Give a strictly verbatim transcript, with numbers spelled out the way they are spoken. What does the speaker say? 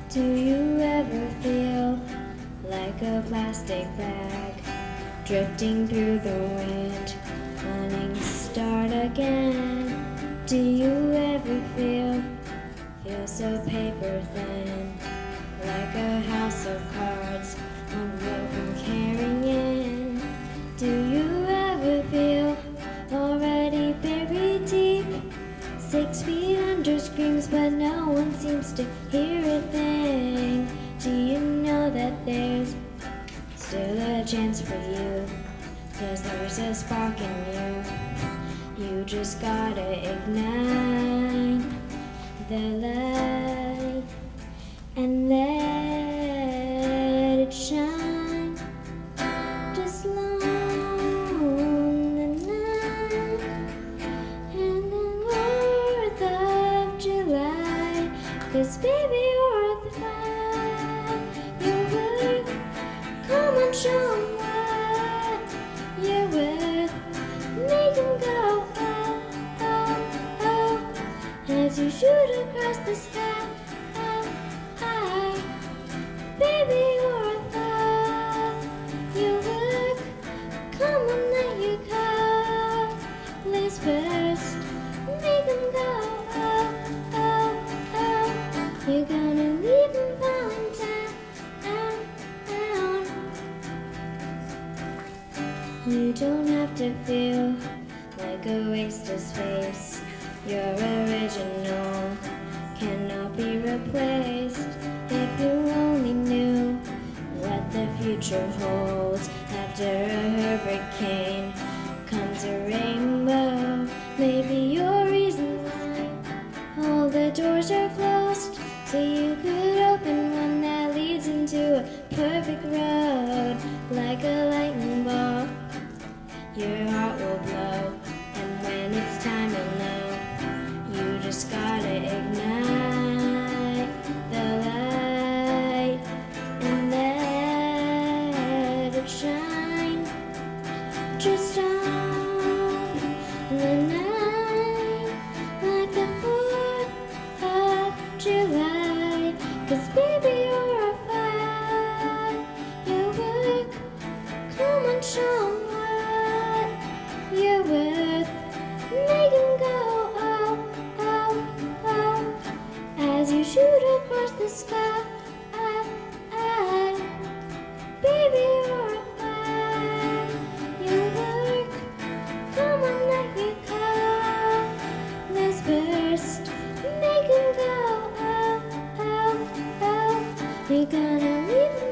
Do you ever feel like a plastic bag drifting through the wind, wanting to start again? Do you ever feel, feel so paper thin, like a house of cards unbroken carrying in? Do you ever feel already buried deep, six feet under screams, but no one seems to hear a thing? Do you know that there's still a chance for you? 'Cause there's a spark in you. You just gotta ignite the light and let it shine. Just long the night and the fourth of July. 'Cause baby, you're the fire. You're worth, come on, show 'em what you're worth. Make 'em go, oh, oh, oh, as you shoot across the sky, oh, high. Baby, you're a fire. You work, come on, let your colors burst. Make 'em go, oh, oh, oh. You're gonna leave 'em falling down, down. You don't have to feel like a waste of space. You're original, cannot be replaced. If you only knew what the future holds, after a hurricane comes a rainbow. Maybe your reason why all the doors are closed, so you could open one that leads into a perfect road. Like a lightning bolt, your heart will blow, and when it's time to know, you just gotta ignite the light and let it shine. Just on the night, like the fourth of July. 'Cause baby, you're a fire. You work, come on, show 'em what you're worth. Make 'em go, oh, oh, oh, as you shoot across the sky. Baby, you're a fire. You work, come on, let your colors burst. Make 'em go, oh, oh, oh. You're gonna leave 'em